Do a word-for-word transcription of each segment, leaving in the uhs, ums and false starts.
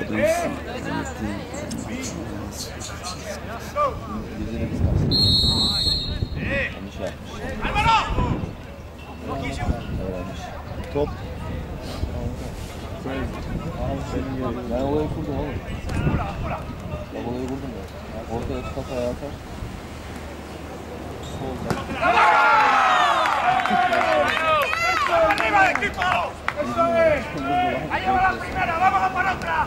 Top. Ben olayı kurdum oğlum. Ben olayı kurdum ya. Ortaya çıkart ayağa atar. Solda. ¡Ahí va la primera! ¡Vamos a por otra!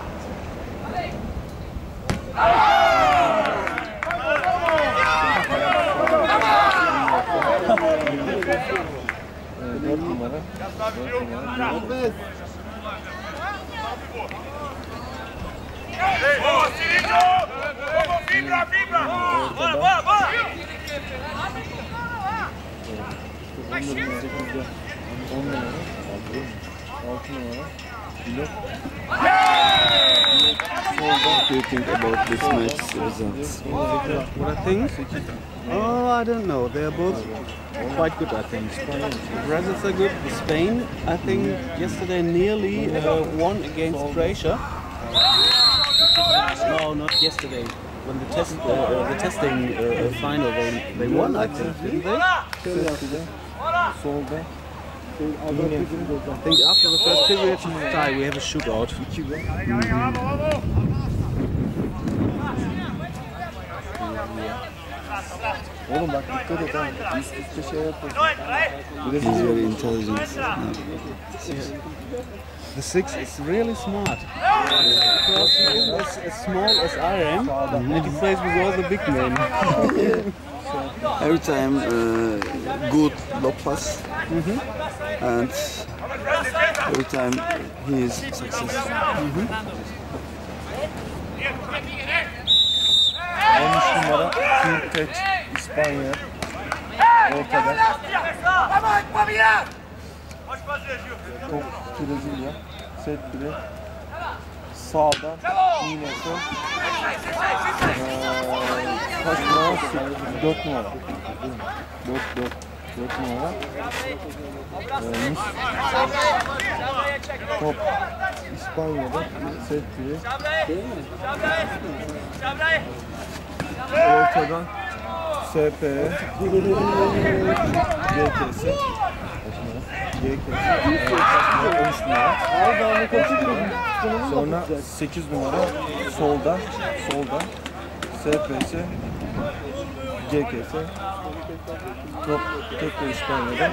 Dört numara. Dört numara. ¡Vamos, Cirillo! ¡Vamos, fibra, fibra! ¡Va, va, va! on numara. altı numara. Blok. What do you think about this match results? What I think? Oh, I don't know. They are both quite good, I think. Brazils are good. Spain, I think, yesterday nearly uh, won against Croatia. No, not yesterday. When the test, uh, the testing uh, final, they they won, I think, didn't they? Solda. I think after the first period tie, we have a shootout. Oğlum bak dikkat et ha. Üst üste şey yapıyorsun. He's very intelligent. The six is really smart. Because he is as, as small as I am, and he plays with all the big men. Every time uh, good low pass, Mm-hmm. and every time he is successful. Mm-hmm. on üç numara Türk İspanya. Ortada. Top Brezilya. Set biri. Sağda yine sol. Ee, kaç numara? dört numara. dört dört. dört numara. Ee, Mus. Top İspanya'da. Set biri. Ortadan S P G K S G K S on üç numara. Sonra sekiz numara solda solda S P S G K S. Top tekrar İspanya'da.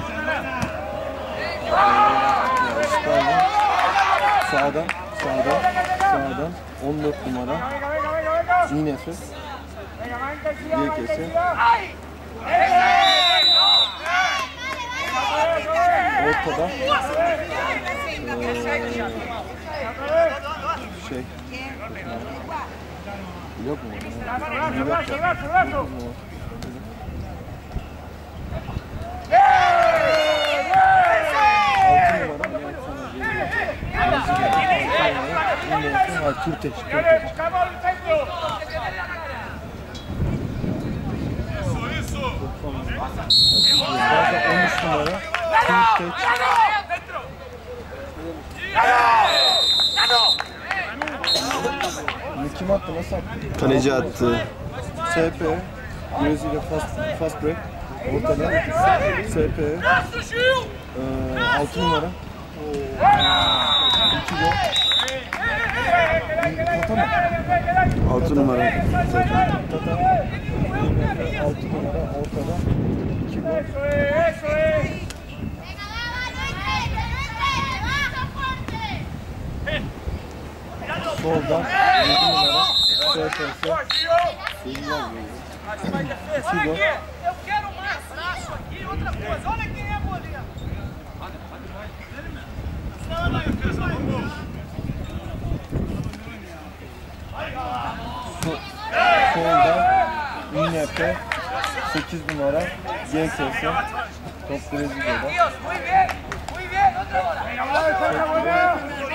Ee, İspanya sağdan sağdan sağdan on dört numara yine F G K S. Ortada ee, şey yok mu? Yok mu? Türteş, Türteş. on üç numara Türteş. Kim attı, nasıl attı? Kaleci attı. S P Brezilya fast, fast break. Ortada S P ee, altı numara iki gol. Tata mı? altı numara. Tata. altı numara ortada iki gol. Solda yedi numara S P S. iki gol. Eu quero mais laço aqui, outra coisa. Olha quem é a bolinha. Solda yine P sekiz numara G K S. Top Brezilya'da. Muy bien, muy bien. Otra bola.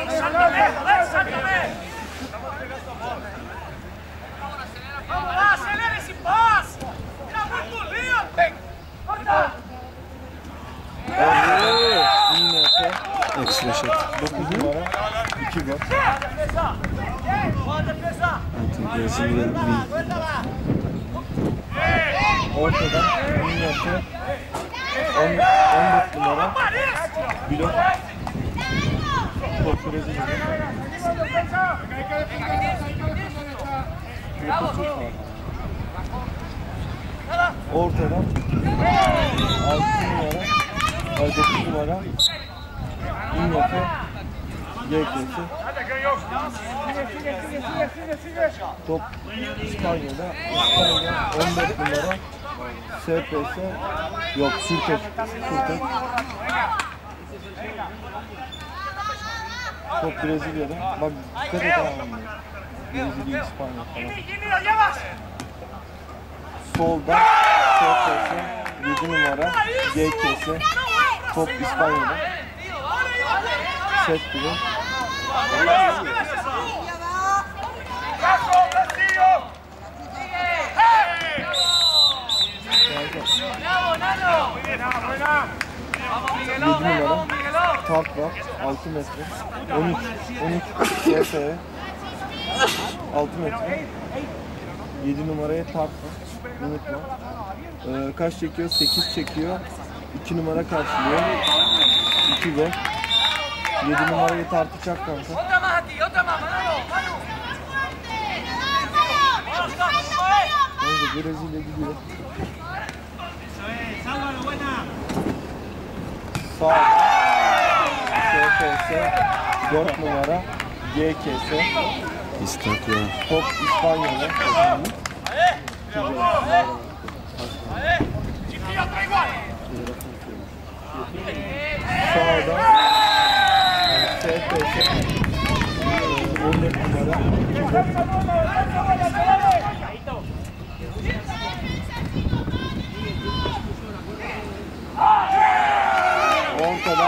Vamos lá, acelera esse passe. Tá muito lindo. Yine P Extra shot. dokuz numara iki gol. think Brazilian win. Ortadan Minyat'ı on dört numara blok top Brezilya'da. Ortadan altı numara ay dokuz numara Minyat'ı G K'si top İspanya'da İspanya'da on dört numara S P S yok Sürtek Sürtek top Brezilya'da bak dikkat et abi Brezilya İspanya falan solda S P S yedi numara G K'si top İspanya'da set gibi yedi numara Tark var altı metre on üç on üç S P altı metre yedi numaraya Tark var unutma ee, kaç çekiyor sekiz çekiyor iki numara karşılıyor iki ve yedi numarayı tartacak kanka Kanka Brezilya gidiyor sağ S P S dört numara G K'si İstakya. top İspanya'da sağda S P S on dört numara ortadan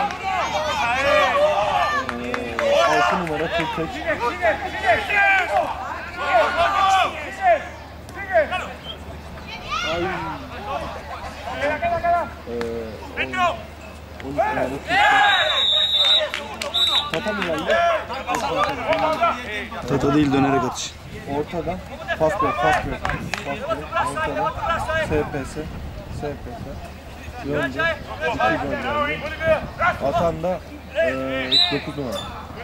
altı numara Türkçe ay Tata mı geldi? Tata değil dönerek atış. Ortadan pas ver, pas ver, pas ver. Ortadan S P S, S P S. Yönde, iki gönderdi. Atan da e, dokuz numara.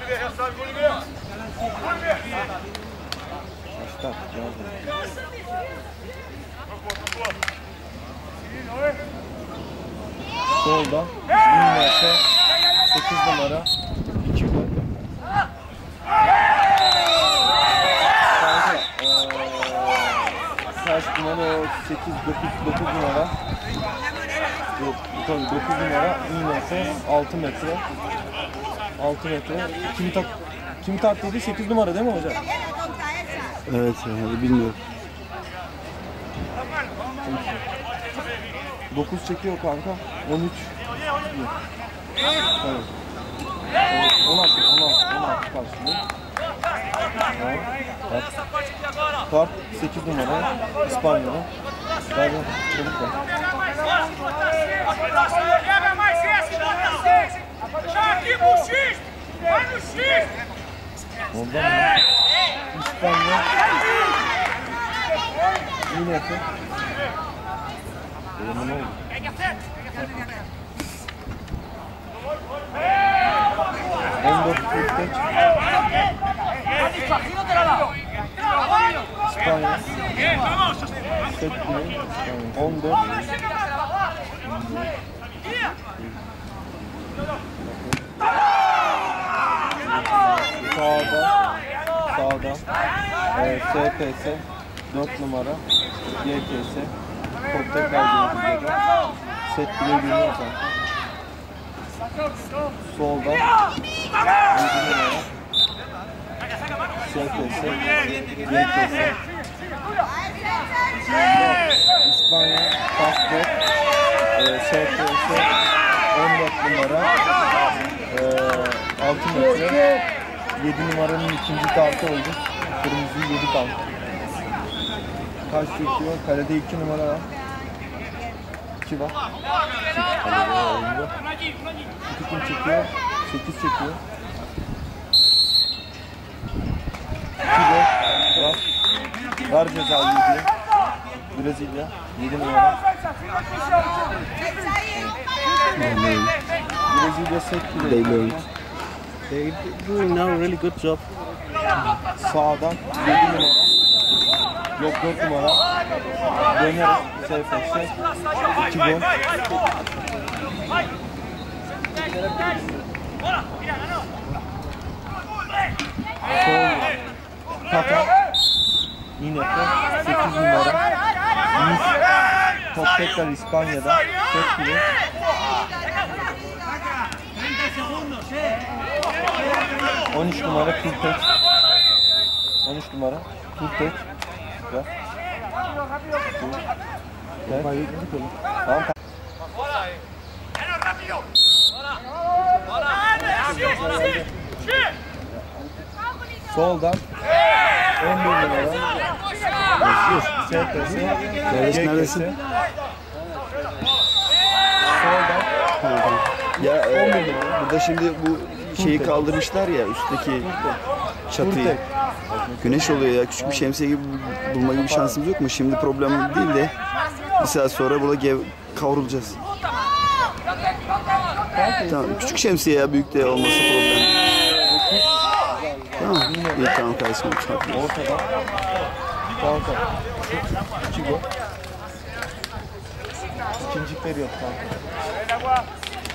Başlar, yardım. Soldan Minyat'ı sekiz numara iki gol. Kanka ee, kaç numara sekiz dokuz dokuz numara yok tabii dokuz numara Minyat'ı altı metre altı metre kim tak kim taktıydı sekiz numara değil mi hocam? Evet yani bilmiyorum. dokuz çekiyor kanka. on üç. Evet. on altı, on altı, on altı karşılıyor. Kart. Kart sekiz numara. İspanya'da. Verdim. Çabuk ver. Ondan mı? İspanya. Yine yapıyor. Oğlum ne oldu? on dört kırk beş İspanya set gibi on dört sağda sağda e, S P S dört numara G K S top tekrar Brezilya'da set bile bilmiyor zaten solda yedi numara S P S G K S İspanya Passport e, S P S on dört numara e, altı metre yedi numaranın ikinci kartı oldu kırmızı yedi kart kaç çekiyor kalede iki numara var iki var iki kim çekiyor sekiz çekiyor Var ceza yedi. Brezilya yedi numara. Brezilya set bile. They learned. They're doing now a really good job. Sağdan yedi numara. Yok dört numara. Dönerek S F S. iki gol. Sol. Tata. Yine sekiz numara. Mis. Top tekrar İspanya'da. Set bile. on üç numara Kurtek. on üç numara Kurtek. Güzel. Gel. Tamam. Soldan on bir numara. S P S. Neredesin, neredesin? Soldan Ya e, burada şimdi bu şeyi kaldırmışlar ya üstteki çatıyı. Güneş oluyor ya, küçük bir şemsiye gibi bulma gibi bir şansımız yok mu? Şimdi problem değil de bir saat sonra burada gev kavrulacağız. Tamam, küçük şemsiye ya, büyük de olması problem. Tamam, iyi tamam kardeşim. ortadan. Kanka. İki gol. İkinci periyot kanka.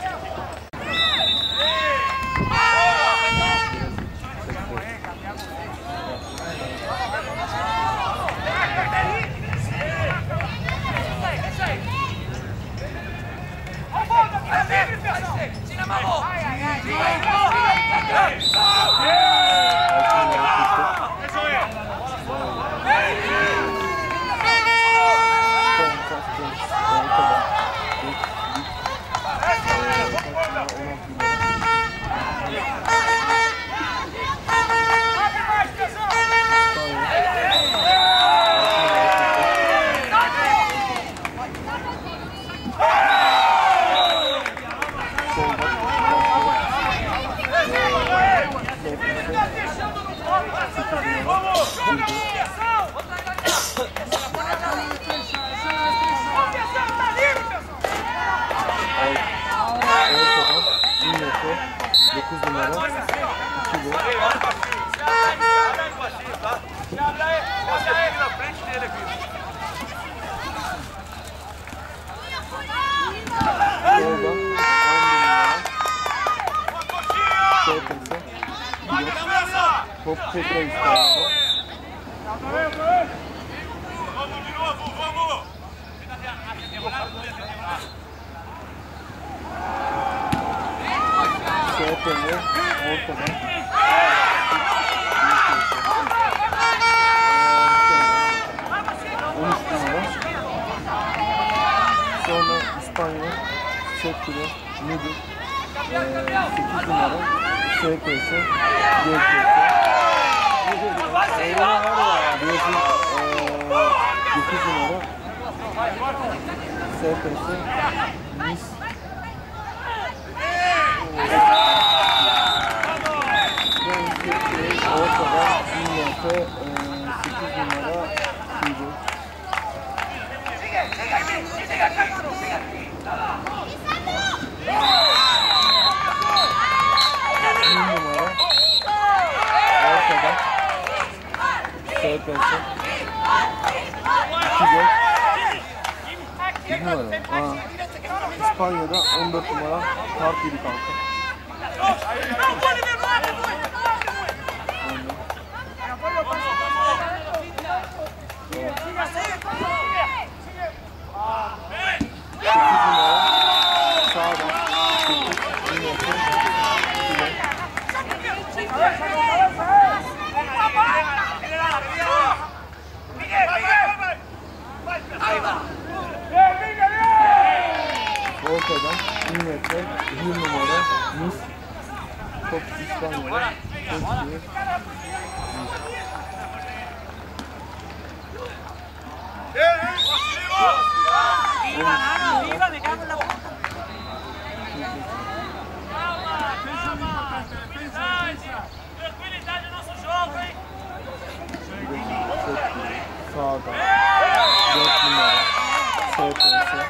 dokuz numara. iki gol. Top tekrar İspanya'da. S P L ortadan. on üç numara. Sonra İspanya set bile müdür. sekiz numara. S P S. G P S. Brezil dokuz numara. S P S. Mis. Ortada I N F sekiz numara Fido. bir numara ortada S P S iki gol. bir numara. Aa, İspanya'da on dört numara kart yedi kanka. Ortadan I N F bir numara Mis. Top İspanya'da. Viva, me cago en la puta. Tranquilidade no nosso jogo, hein? Sağda. dört numara. S P S.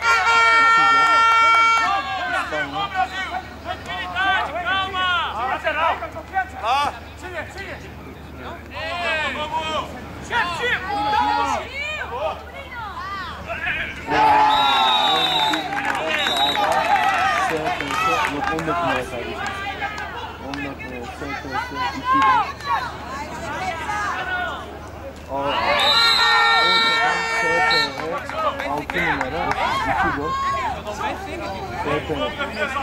Ah, sigue, sigue. Chef, chef. Yok on dört numara kardeşim. on dört numara S P S iki gol. Ortadan S P S altı numara iki gol. S P S.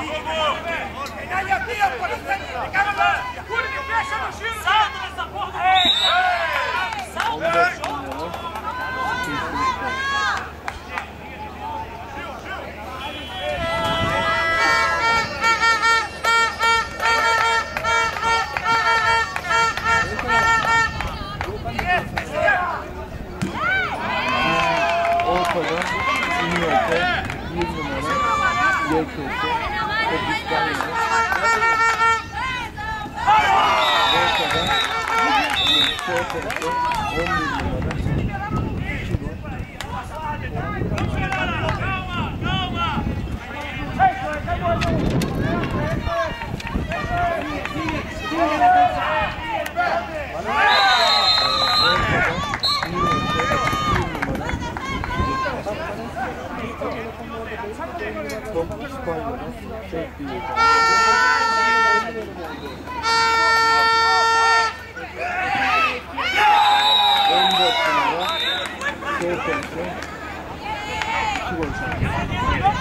on dört numara. Ortada Ünlü'de bir numara Y K S Kobistan yeri. Ortada S P S on bir numara iki gol. Top İspanya'da tek bir yeri. on dört numara S P S iki gol şansı.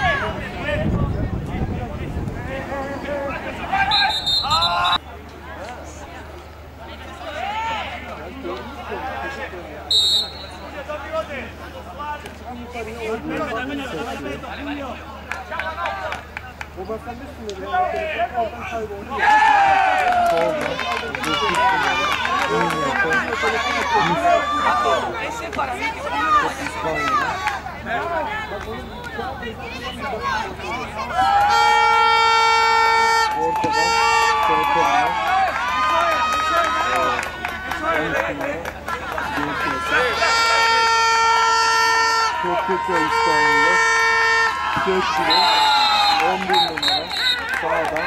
Köprü İstanbul'da Köprü on bir numara sağdan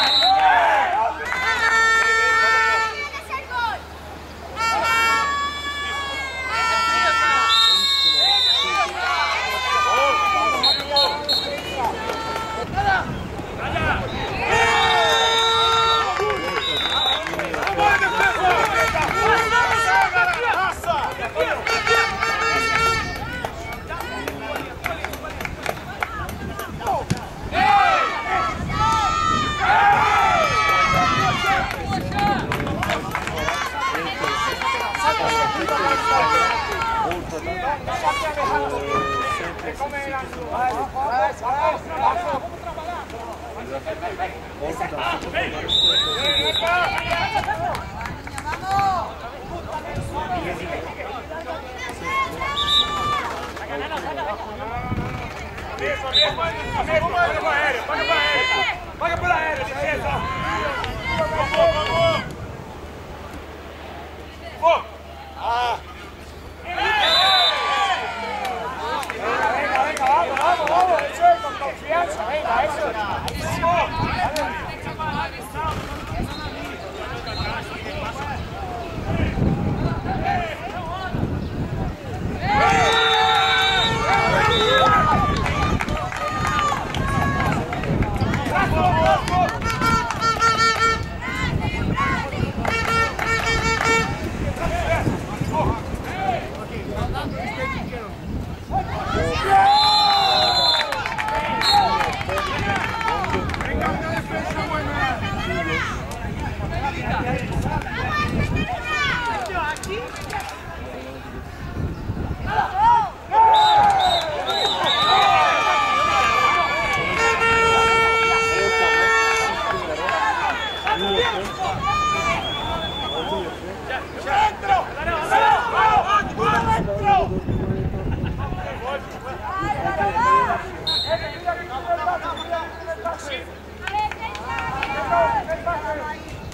Paga pela aérea, defesa! Oh! Ah! Venga, venga, vamos, vamos, vamos, con confianza, venga, eso.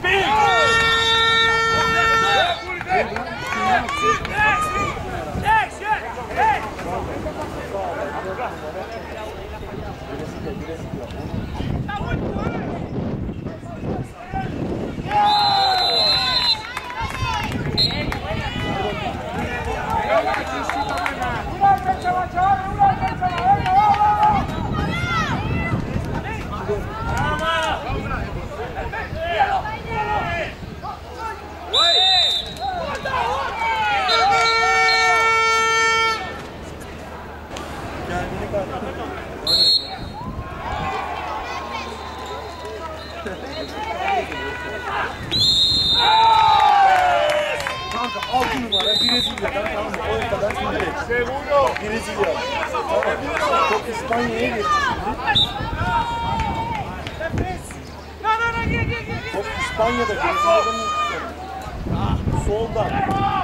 Yes! Kanka altı numara Brezilya'dan tamam mı? Ortadan gidecek. Brezilya. Tamam. Top İspanya'ya geçti şimdi. Top İspanya'da Brezilya'dan soldan.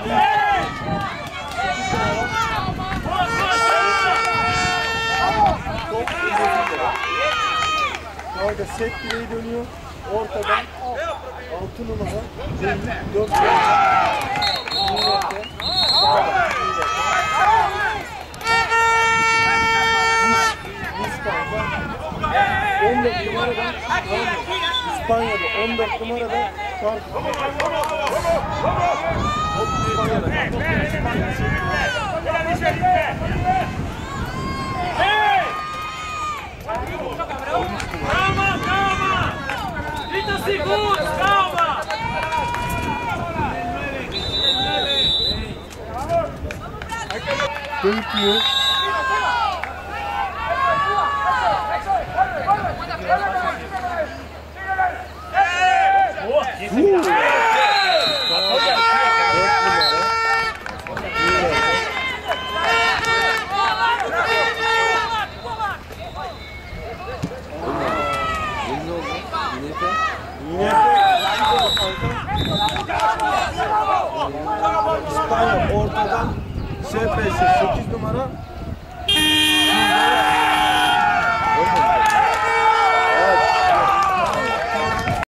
Top Brezilya'da. Kanka set direği dönüyor. Ortadan altı numara dört numara. on dört numaradan İspanya'da on dört numarada fark. Calma, calma! trinta segundos, calma! Dönüyor. İspanya ortadan S P S sekiz numara